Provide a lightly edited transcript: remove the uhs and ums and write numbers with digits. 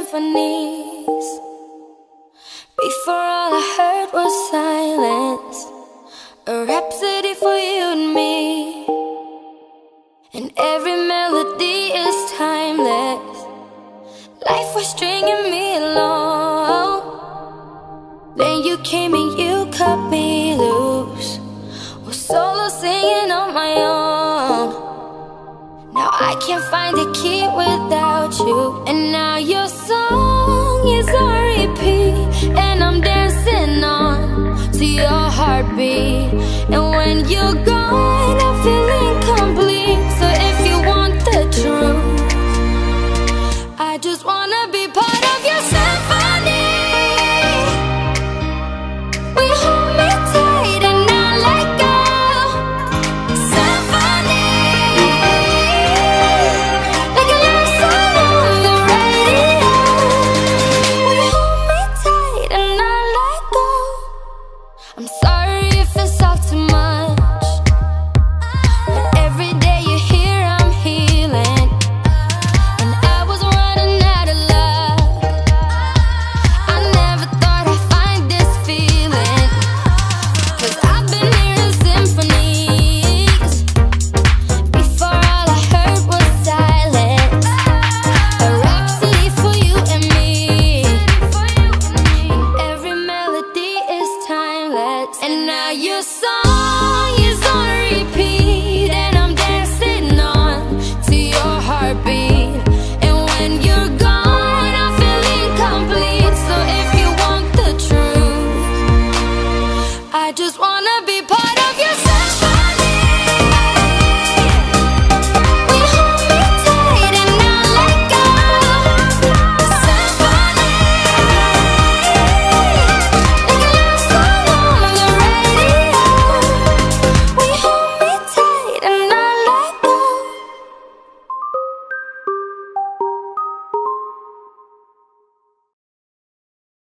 symphonies. Before all I heard was silence, a rhapsody for you and me. And every melody is timeless. Life was stringing me along. Then you came and you cut me loose, was solo singing on my own. Now I can't find a key without you. And now your song is on repeat, and I'm dancing on to your heartbeat. And when you're gone, I feel incomplete. So if you want the truth, I just wanna be part of your symphony. We hold me tight and not let go. Symphony, like a love song on the radio. We hold me tight and not let go. I'm sorry if it's all too much, but every day you're here I'm healing. And I was running out of luck. I never thought I'd find this feeling, 'cause I've been hearing symphonies. Before all I heard was silence, a rhapsody for you and me. And every melody is timeless. And now your song is on repeat, and I'm dancing on to your heartbeat. And when you're gone, I feel incomplete. So if you want the truth, I just wanna be part of your